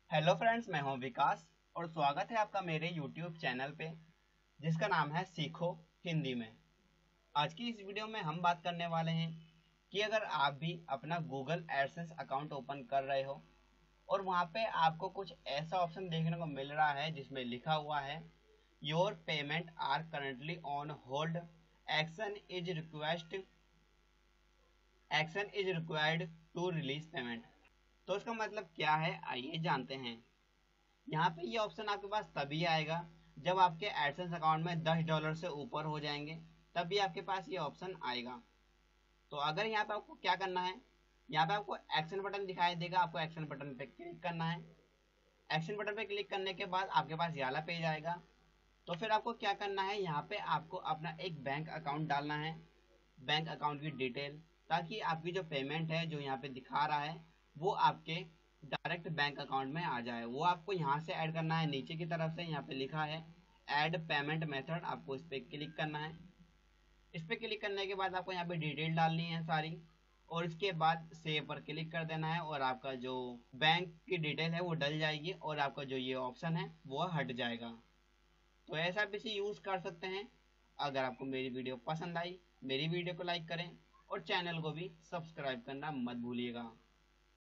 Hello friends, मैं हूं विकास और स्वागत है आपका मेरे यूट्यूब चैनल पे जिसका नाम है सीखो हिंदी में। आज की इस वीडियो में हम बात करने वाले हैं कि अगर आप भी अपना गूगल एडसेंस अकाउंट ओपन कर रहे हो और वहां पे आपको कुछ ऐसा ऑप्शन देखने को मिल रहा है जिसमें लिखा हुआ है your payment are currently on hold, action is request action is required to release payment. तो इसका मतलब क्या है, आइए जानते हैं। यहाँ पे ये ऑप्शन आपके पास तभी आएगा जब आपके एडसेंस अकाउंट में $10 से ऊपर हो जाएंगे, तभी आपके पास ये ऑप्शन आएगा। तो अगर यहाँ पे आपको क्या करना है, यहाँ पे आपको एक्शन बटन दिखाई देगा, आपको एक्शन बटन पे क्लिक करना है। एक्शन बटन पे क्लिक करने के बाद आपके पास ये वाला पेज आएगा। तो फिर आपको क्या करना है, यहाँ पे आपको अपना एक बैंक अकाउंट डालना है, बैंक अकाउंट की डिटेल, ताकि आपकी जो पेमेंट है जो यहाँ पे दिखा रहा है वो आपके डायरेक्ट बैंक अकाउंट में आ जाए। वो आपको यहाँ से ऐड करना है। नीचे की तरफ से यहाँ पे लिखा है ऐड पेमेंट मेथड, आपको इस पर क्लिक करना है। इस पर क्लिक करने के बाद आपको यहाँ पे डिटेल डालनी है सारी, और इसके बाद सेव पर क्लिक कर देना है और आपका जो बैंक की डिटेल है वो डल जाएगी और आपका जो ये ऑप्शन है वो हट जाएगा। तो ऐसा आप इसे यूज कर सकते हैं। अगर आपको मेरी वीडियो पसंद आई, मेरी वीडियो को लाइक करें और चैनल को भी सब्सक्राइब करना मत भूलिएगा।